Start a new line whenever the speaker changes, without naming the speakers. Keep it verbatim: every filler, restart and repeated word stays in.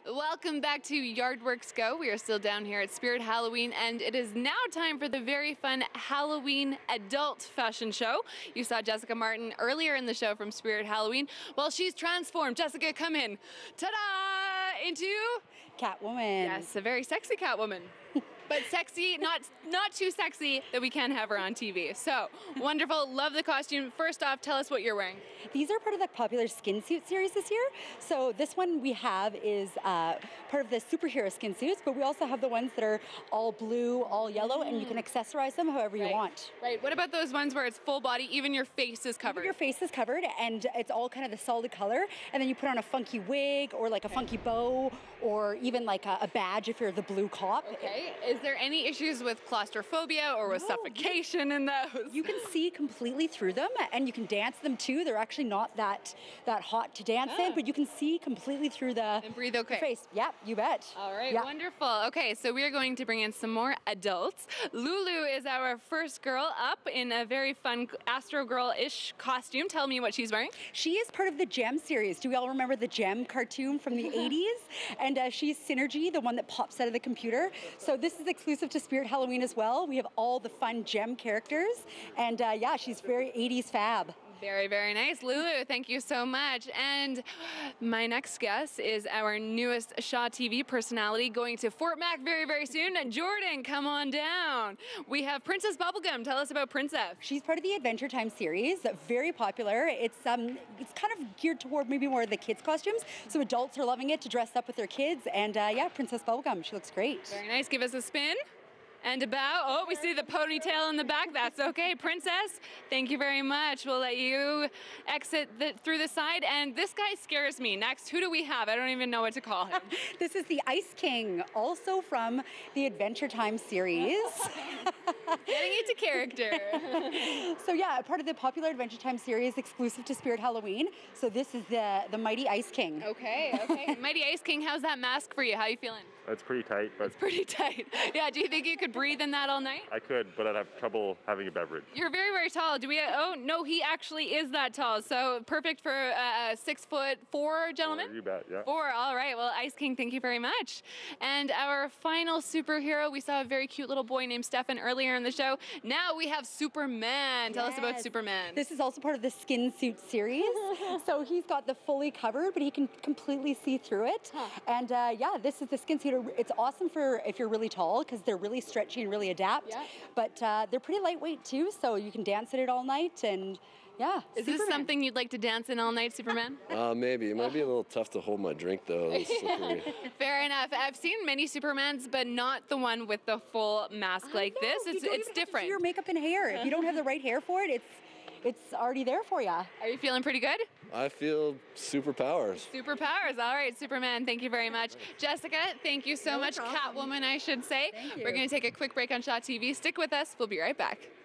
Welcome back to Yardworks Go. We are still down here at Spirit Halloween, and it is now time for the very fun Halloween adult fashion show. You saw Jessica Martin earlier in the show from Spirit Halloween. Well, she's transformed. Jessica, come in. Ta-da! Into
Catwoman.
Yes, a very sexy Catwoman. But sexy, not not too sexy that we can't have her on T V. So, wonderful, love the costume. First off, tell us what you're wearing.
These are part of the popular skin suit series this year. So this one we have is uh, part of the superhero skin suits, but we also have the ones that are all blue, all yellow, mm. and you can accessorize them however
right.
you want.
Right, what about those ones where it's full body, even your face is covered?
Even your face is covered, and it's all kind of the solid color, and then you put on a funky wig, or like a okay. funky bow, or even like a, a badge if you're the blue cop.
Okay, is there any issues with claustrophobia or with no. suffocation in those?
You can see completely through them, and you can dance them too. They're actually not that that hot to dance ah. in, but you can see completely through the,
and breathe okay.
the face. Yeah, you bet.
All right,
yeah.
wonderful. Okay, so we are going to bring in some more adults. Lulu is our first girl up in a very fun Astro Girl-ish costume. Tell me what she's wearing.
She is part of the Gem series. Do we all remember the Gem cartoon from the eighties? And uh, she's Synergy, the one that pops out of the computer. So this is exclusive to Spirit Halloween as well. We have all the fun Gem characters, and uh, yeah, she's very eighties fab.
Very, very nice. Lulu, thank you so much. And my next guest is our newest Shaw T V personality going to Fort Mac very, very soon. Jordan, come on down. We have Princess Bubblegum. Tell us about Princess.
She's part of the Adventure Time series, very popular. It's um, it's kind of geared toward maybe more of the kids' costumes, so adults are loving it to dress up with their kids. And uh, yeah, Princess Bubblegum, she looks great.
Very nice. Give us a spin. And a bow. Oh, we see the ponytail in the back. That's okay. Princess, thank you very much. We'll let you exit the, through the side. And this guy scares me. Next, who do we have? I don't even know what to call him.
This is the Ice King, also from the Adventure Time series.
Getting into character.
So yeah, part of the popular Adventure Time series, exclusive to Spirit Halloween. So this is the, the Mighty Ice King.
Okay, okay. Mighty Ice King, how's that mask for you? How are you feeling?
It's pretty tight, but...
It's pretty tight. Yeah, do you think you could breathe in that all night?
I could, but I'd have trouble having a beverage.
You're very, very tall. Do we... Oh, no, he actually is that tall. So perfect for a uh, six foot four gentleman?
Four, you bet, yeah.
Four, all right. Well, Ice King, thank you very much. And our final superhero, we saw a very cute little boy named Stefan earlier in the show. Now we have Superman. Tell yes. us about Superman.
This is also part of the skin suit series. So he's got the fully covered, but he can completely see through it. Huh. And uh, yeah, this is the skin suit. It's awesome for if you're really tall because they're really stretchy and really adapt. Yeah. But uh, they're pretty lightweight too, so you can dance in it all night. And yeah,
is
Superman.
This something you'd like to dance in all night, Superman?
Uh, maybe. It might be a little tough to hold my drink though.
Fair enough. I've seen many Supermans, but not the one with the full mask I like know. this. It's it's different.
Your makeup and hair. If you don't have the right hair for it, it's it's already there for you.
Are you feeling pretty good?
I feel superpowers.
Superpowers. All right, Superman, thank you very much. Jessica, thank you so no much. Problem. Catwoman, I should say.
Thank you.
We're going to take a quick break on Shaw T V. Stick with us. We'll be right back.